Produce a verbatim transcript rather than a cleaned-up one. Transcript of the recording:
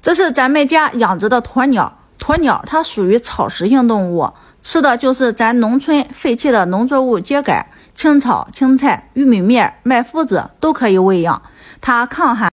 这是咱们家养殖的鸵鸟，鸵鸟它属于草食性动物，吃的就是咱农村废弃的农作物秸秆、青草、青菜、玉米面、麦麸子都可以喂养，它抗寒。